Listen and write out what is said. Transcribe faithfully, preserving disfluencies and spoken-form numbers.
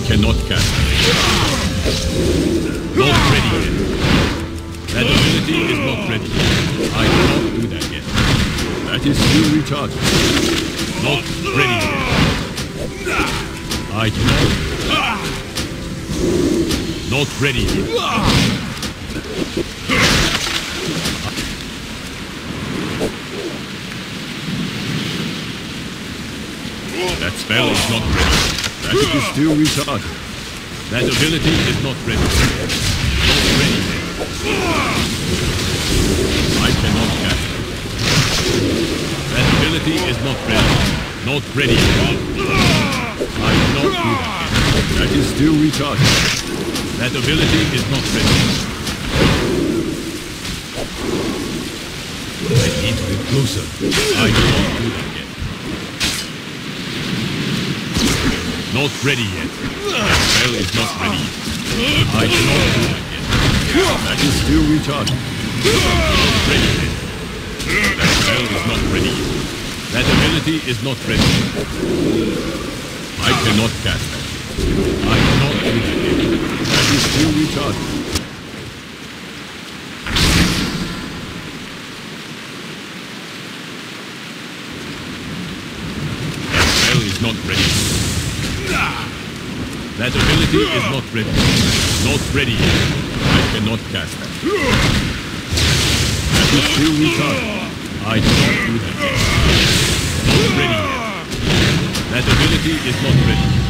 cannot cast that. Not ready yet. That ability is not ready. I cannot do that yet. That is still recharged. Not ready yet. I cannot. Not ready yet. That spell is not ready. That is still recharged. That ability is not ready. Not ready yet. I cannot cast it. That ability is not ready. Not ready yet. I cannot do that yet. That is still recharged. That ability is not ready. I need to get closer. I cannot do that yet. Not ready yet. That spell is not ready. I cannot do that yet. That is still recharged. Not ready yet. That spell is not ready. That ability is not ready. I cannot cast that. I cannot do that yet. That is still recharged. That spell is not ready. That ability is not ready. Not ready yet. I cannot cast that. That is still recharged. I cannot do that yet. Not ready yet. That ability is not ready.